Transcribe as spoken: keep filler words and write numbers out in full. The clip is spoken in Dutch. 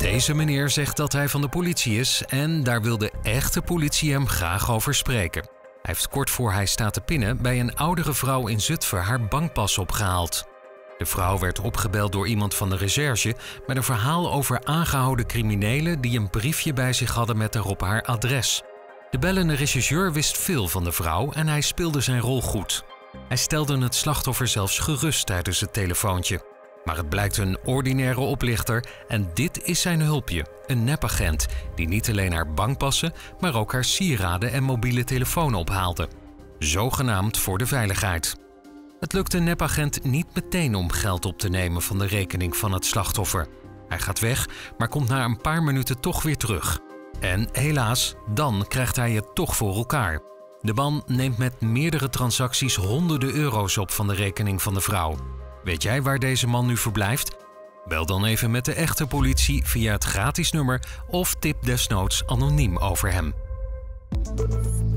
Deze meneer zegt dat hij van de politie is en daar wil de echte politie hem graag over spreken. Hij heeft kort voor hij staat te pinnen bij een oudere vrouw in Zutphen haar bankpas opgehaald. De vrouw werd opgebeld door iemand van de recherche met een verhaal over aangehouden criminelen die een briefje bij zich hadden met daarop haar adres. De bellende rechercheur wist veel van de vrouw en hij speelde zijn rol goed. Hij stelde het slachtoffer zelfs gerust tijdens het telefoontje. Maar het blijkt een ordinaire oplichter en dit is zijn hulpje, een nepagent die niet alleen haar bankpassen, maar ook haar sieraden en mobiele telefoon ophaalde. Zogenaamd voor de veiligheid. Het lukt de nepagent niet meteen om geld op te nemen van de rekening van het slachtoffer. Hij gaat weg, maar komt na een paar minuten toch weer terug. En helaas, dan krijgt hij het toch voor elkaar. De man neemt met meerdere transacties honderden euro's op van de rekening van de vrouw. Weet jij waar deze man nu verblijft? Bel dan even met de echte politie via het gratis nummer of tip desnoods anoniem over hem.